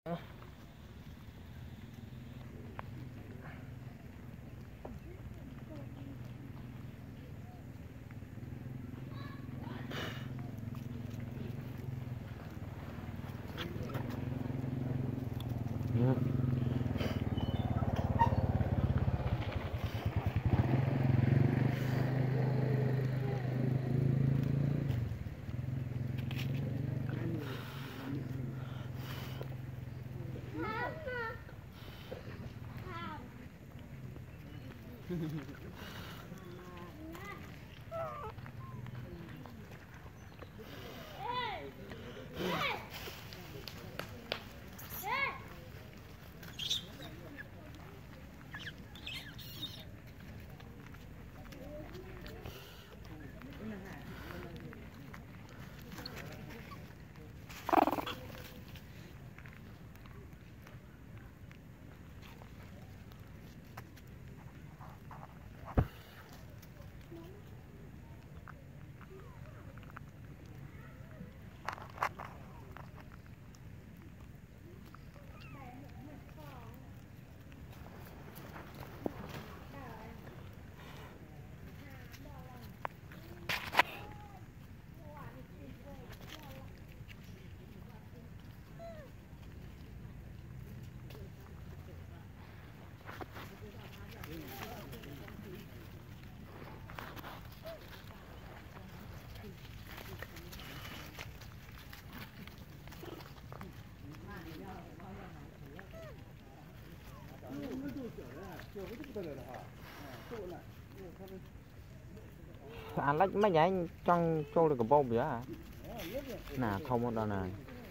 anh lấy mấy vậy trong trôi được cái bông vậy hả? Nè thông ở đâu nè,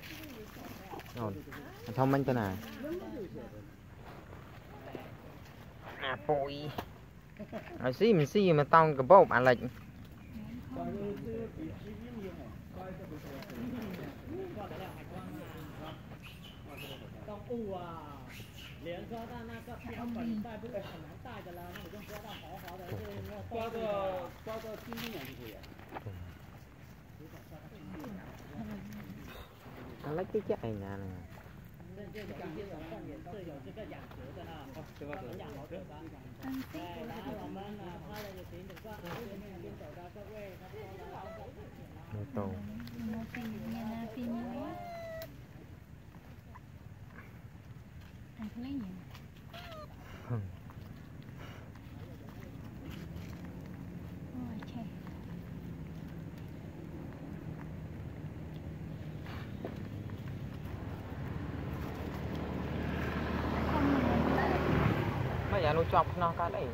rồi thông anh tên nè, à bụi, rồi xí mà tông cái bông anh lấy. 连说到那个标本带不很难带的了，那你就说到好好的，抓到轻一点就可以了。 Anh lấy cái chạy nhà này. 这有一些手上也是有这个养殖的哈，专门养毛球的。对，然后我们拍了就行，整个边走的各位，他说了。 Milto. Anh lấy gì? Ôi trời. Mấy giờ nó chọc nó cái đấy.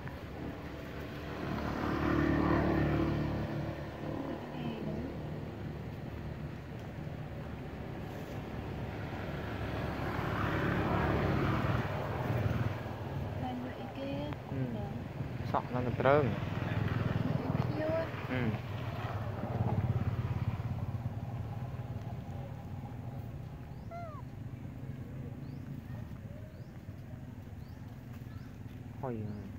Sọ nó trơn. Thôi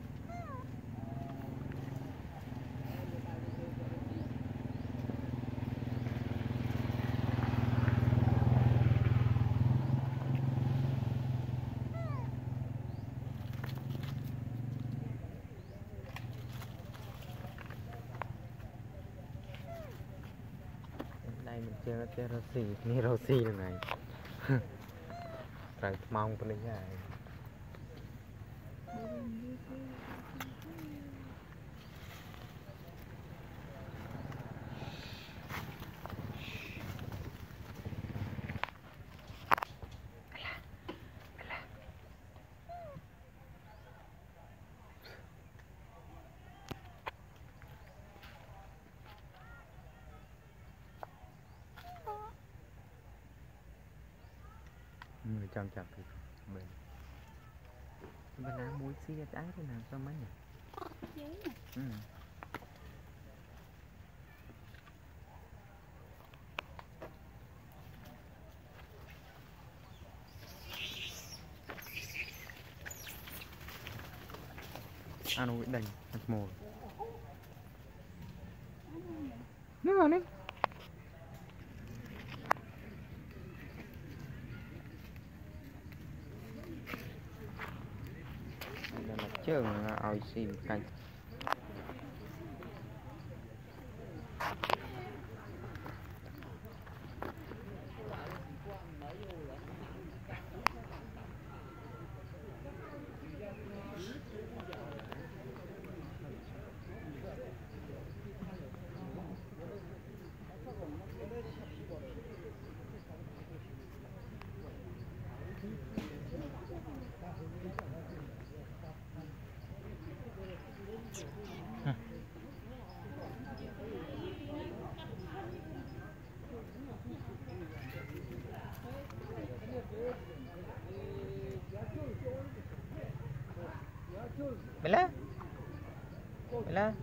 đây mình chơi Rosi này rồi mong cái này người chăm chặt thì bên nào muối xí cái thế nào cho mấy nhỉ? Ano bị đành mồi nước rồi đấy. chứ ai xin canh Bella Bella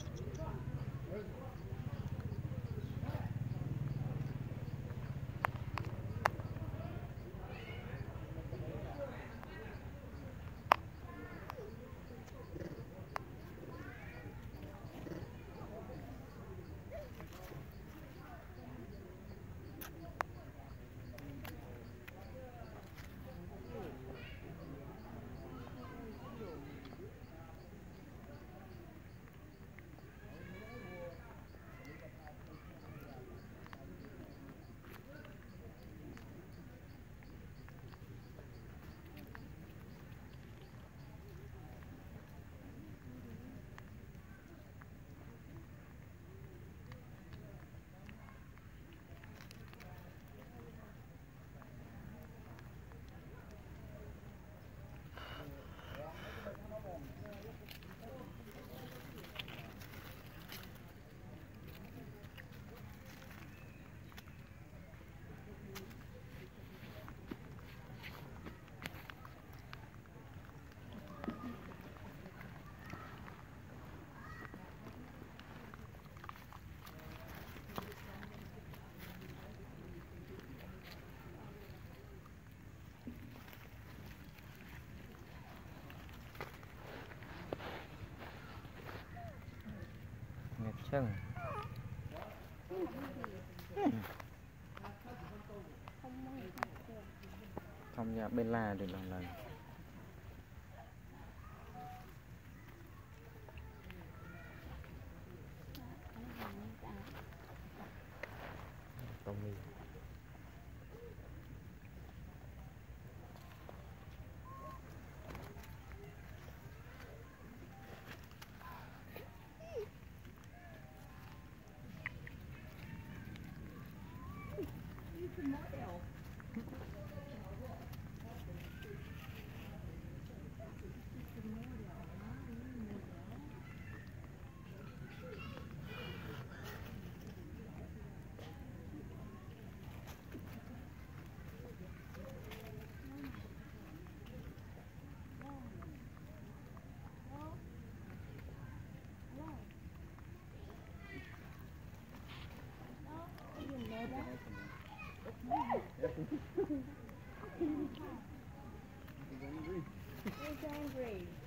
Ngập chân không nhà Bella được lần lần Tommy He's angry.